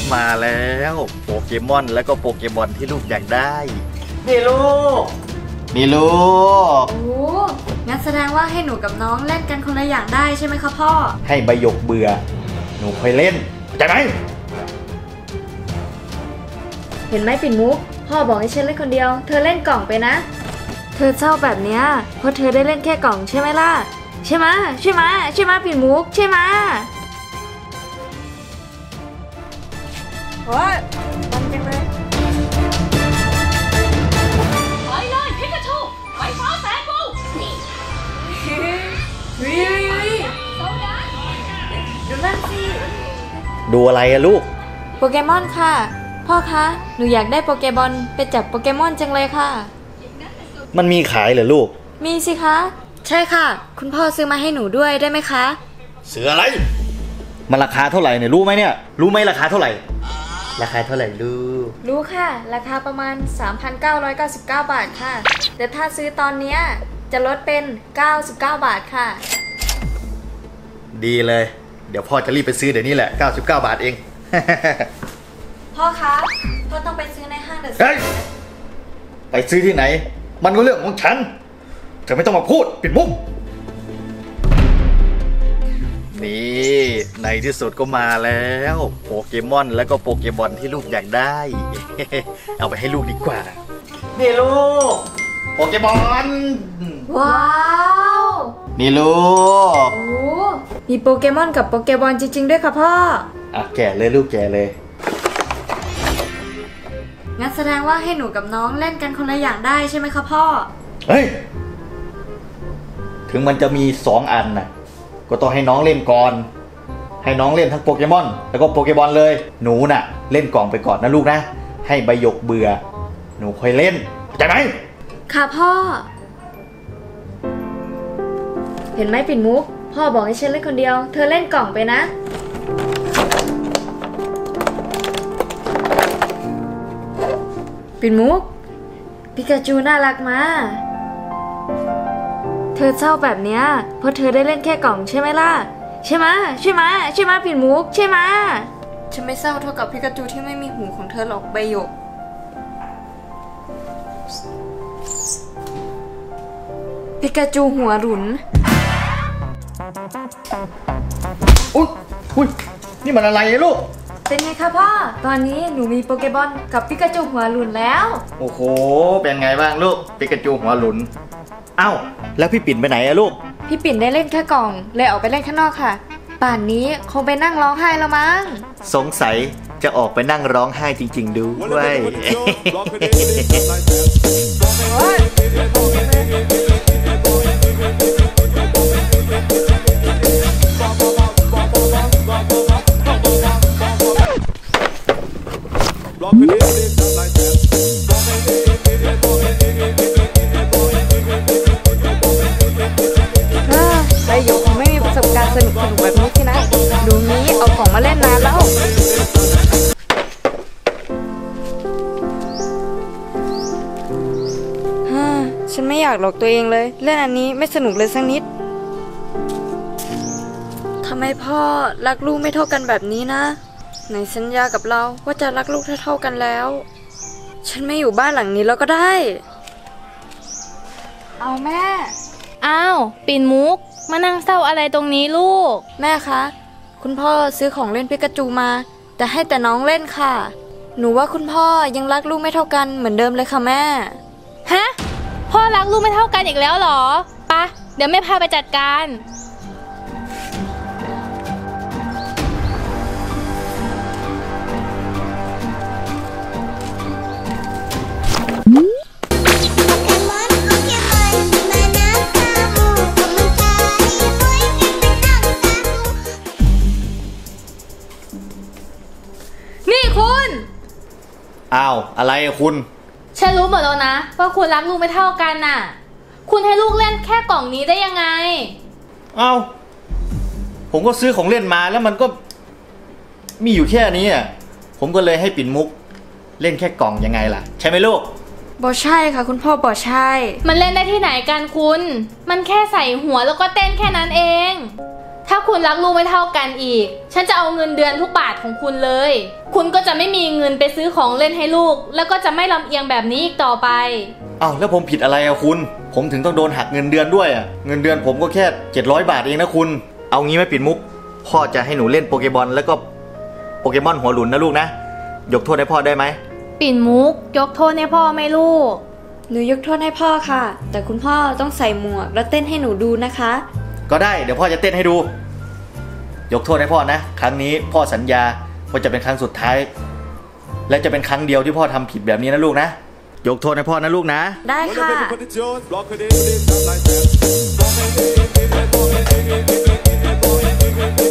มาแล้วโปเกมอนแล้วก็โปเกมอนที่ลูกอยากได้นี่ลูกโอ้งั้นแสดงว่าให้หนูกับน้องเล่นกันคนละอย่างได้ใช่ไหมคะพ่อให้ใบหยกเบื่อหนูค่อยเล่นจะไหมเห็นไหมปิ่นมุกพ่อบอกให้ฉันเล่นคนเดียวเธอเล่นกล่องไปนะเธอเศร้าแบบเนี้ยเพราะเธอได้เล่นแค่กล่องใช่ไหมล่ะใช่ไหมปิ่นมุกใช่ไหมโอ้ยมันจังเลยไปเลยพิกาชูไฟฟ้าแสงวูดูนั่นสิดูอะไรอะลูกโปเกมอนค่ะพ่อคะหนูอยากได้โปเกบอลไปจับโปเกมอนจังเลยค่ะมันมีขายเหรอลูกมีสิคะใช่ค่ะคุณพ่อซื้อมาให้หนูด้วยได้ไหมคะซื้ออะไรมันราคาเท่าไหร่เนี่ยรู้ไหมเนี่ยรู้ไหมราคาเท่าไหร่ราคาเท่าไหร่ลูกรู้ค่ะราคาประมาณ 3,999 บาทค่ะแต่ถ้าซื้อตอนนี้จะลดเป็น99 บาทค่ะดีเลยเดี๋ยวพ่อจะรีบไปซื้อเดี๋ยวนี้แหละ99 บาทเองพ่อคะพ่อต้องไปซื้อในห้างเดอะเฮ้ยไปซื้อที่ไหนมันก็เรื่องของฉันเธอไม่ต้องมาพูดปิดมุกนี่ในที่สุดก็มาแล้วโปเกมอนแล้วก็โปเกมอนที่ลูกอยากได้ เอาไปให้ลูกดีกว่านี่ลูกโปเกมอนว้าวนี่ลูกโอ้มีโปเกมอนกับโปเกบอลจริงๆด้วยค่ะพ่ออ่ะแกะเลยลูกแกะเลยงั้นแสดงว่าให้หนูกับน้องเล่นกันคนละอย่างได้ใช่ไหมคะพ่อเฮ้ยถึงมันจะมี2 อันนะก็ต้องให้น้องเล่นก่อนให้น้องเล่นทั้งโปเกมอนแล้วก็โปเกบอลเลยหนูน่ะเล่นกล่องไปก่อนนะลูกนะให้ใบหยกเบื่อหนูค่อยเล่นเข้าใจไหมค่ะพ่อเห็นไหมปิ่นมุกพ่อบอกให้ฉันเล่นคนเดียวเธอเล่นกล่องไปนะปิ่นมุกปิกาจูน่ารักมาเธอเศร้าแบบเนี้ยเพราะเธอได้เล่นแค่กล่องใช่ไหมล่ะใช่ไหมปิ่นมุกใช่ไหมฉันไม่เศร้าเท่ากับปิกาจูที่ไม่มีหูของเธอหรอกใบหยกปิกาจูหัวหลุนอุ้ยนี่มันอะไรลูกเป็นไงคะพ่อตอนนี้หนูมีโปเกบอลกับปิกาจูหัวหลุนแล้วโอ้โหเป็นไงบ้างลูกปิกาจูหัวหลุนเอ้าแล้วพี่ปิ่นไปไหนอะลูกพี่ปิ่นได้เล่นแค่กล่องเลยออกไปเล่นข้างนอกค่ะป่านนี้คงไปนั่งร้องไห้แล้วมั้งสงสัยจะออกไปนั่งร้องไห้จริงๆดูด้วยใบหยกไม่มีประสบการณ์สนุกแบบนี้สินะดูนี้เอาของมาเล่นนานแล้วฉันไม่อยากหลอกตัวเองเลยเล่นอันนี้ไม่สนุกเลยสักนิดทำไมพ่อรักลูกไม่เท่ากันแบบนี้นะไหนสัญญากับเราว่าจะรักลูกเท่ากันแล้วฉันไม่อยู่บ้านหลังนี้แล้วก็ได้เอาแม่อ้าวปิ่นมุกมานั่งเศร้าอะไรตรงนี้ลูกแม่คะคุณพ่อซื้อของเล่นปิกาจูมาแต่ให้แต่น้องเล่นค่ะหนูว่าคุณพ่อยังรักลูกไม่เท่ากันเหมือนเดิมเลยค่ะแม่ฮะพ่อรักลูกไม่เท่ากันอีกแล้วเหรอปะเดี๋ยวแม่พาไปจัดการนี่คุณอ้าวอะไรคุณฉันรู้หมดแล้วนะว่าคุณรักลูกไม่เท่ากันน่ะคุณให้ลูกเล่นแค่กล่องนี้ได้ยังไงอ้าวผมก็ซื้อของเล่นมาแล้วมันก็มีอยู่แค่นี้อ่ะผมก็เลยให้ปิ่นมุกเล่นแค่กล่องยังไงล่ะใช่ไหมลูกบ่ใช่ค่ะคุณพ่อบ่ใช่มันเล่นได้ที่ไหนกันคุณมันแค่ใส่หัวแล้วก็เต้นแค่นั้นเองถ้าคุณรักลูกไม่เท่ากันอีกฉันจะเอาเงินเดือนทุกบาทของคุณเลย คุณก็จะไม่มีเงินไปซื้อของเล่นให้ลูกแล้วก็จะไม่ลำเอียงแบบนี้อีกต่อไปอ้าวแล้วผมผิดอะไรอะคุณผมถึงต้องโดนหักเงินเดือนด้วยอะเงินเดือนผมก็แค่700 บาทเองนะคุณเอางี้ไหมปิ่นมุกพ่อจะให้หนูเล่นโปเกบอลแล้วก็โปเกมอนหัวหลุนนะลูกนะยกโทษให้พ่อได้ไหมปิ่นมุกยกโทษให้พ่อไหมลูกหนูยกโทษให้พ่อค่ะแต่คุณพ่อต้องใส่หมวกแล้วเต้นให้หนูดูนะคะก็ได้เดี๋ยวพ่อจะเต้นให้ดูยกโทษให้พ่อนะครั้งนี้พ่อสัญญาว่าจะเป็นครั้งสุดท้ายและจะเป็นครั้งเดียวที่พ่อทำผิดแบบนี้นะลูกนะยกโทษให้พ่อนะลูกนะได้ค่ะ